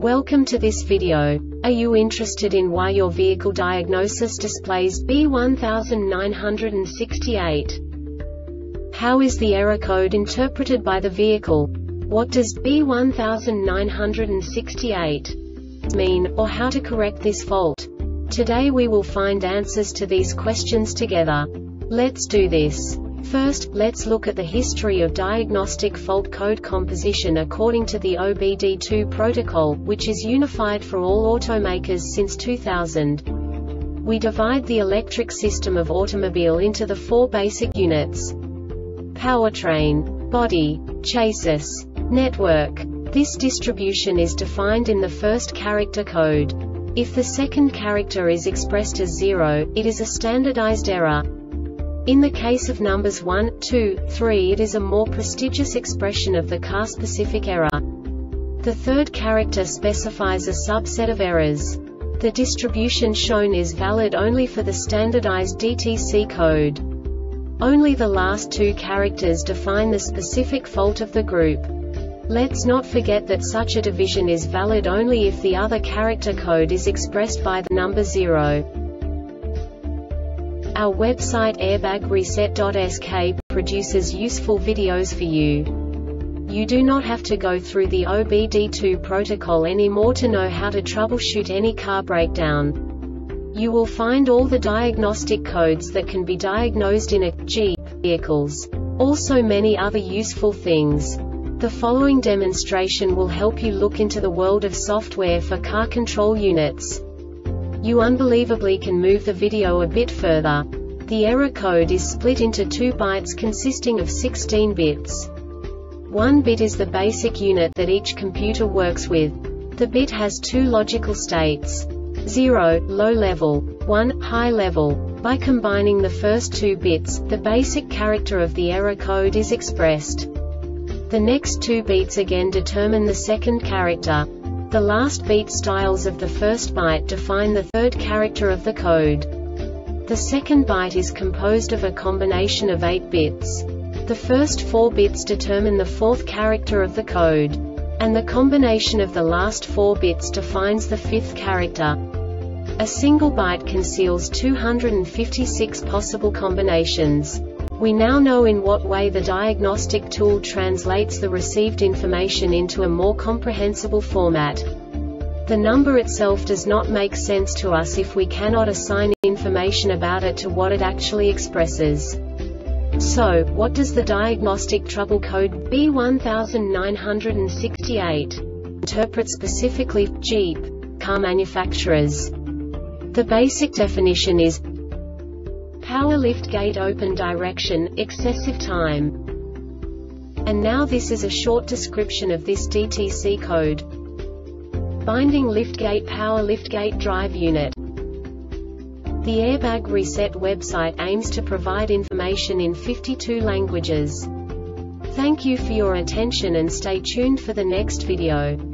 Welcome to this video. Are you interested in why your vehicle diagnosis displays B1968? How is the error code interpreted by the vehicle? What does B1968 mean, or how to correct this fault? Today we will find answers to these questions together. Let's do this. First, let's look at the history of diagnostic fault code composition according to the OBD2 protocol, which is unified for all automakers since 2000. We divide the electric system of automobile into the four basic units: powertrain, body, chassis, network. This distribution is defined in the first character code. If the second character is expressed as 0, it is a standardized error. In the case of numbers 1, 2, 3, it is a more prestigious expression of the car-specific error. The third character specifies a subset of errors. The distribution shown is valid only for the standardized DTC code. Only the last two characters define the specific fault of the group. Let's not forget that such a division is valid only if the other character code is expressed by the number 0. Our website airbagreset.sk produces useful videos for you. You do not have to go through the OBD2 protocol anymore to know how to troubleshoot any car breakdown. You will find all the diagnostic codes that can be diagnosed in a Jeep vehicles. Also many other useful things. The following demonstration will help you look into the world of software for car control units. You unbelievably can move the video a bit further. The error code is split into 2 bytes consisting of 16 bits. 1 bit is the basic unit that each computer works with. The bit has 2 logical states: 0, low level, 1, high level. By combining the first 2 bits, the basic character of the error code is expressed. The next 2 beats again determine the second character. The last beat styles of the first byte define the third character of the code. The second byte is composed of a combination of 8 bits. The first 4 bits determine the fourth character of the code. And the combination of the last 4 bits defines the fifth character. A single byte conceals 256 possible combinations. We now know in what way the diagnostic tool translates the received information into a more comprehensible format. The number itself does not make sense to us if we cannot assign information about it to what it actually expresses. So, what does the diagnostic trouble code B1968 interpret specifically for Jeep car manufacturers? The basic definition is power liftgate open direction, excessive time. And now this is a short description of this DTC code. Binding liftgate power liftgate drive unit. The Airbag Reset website aims to provide information in 52 languages. Thank you for your attention and stay tuned for the next video.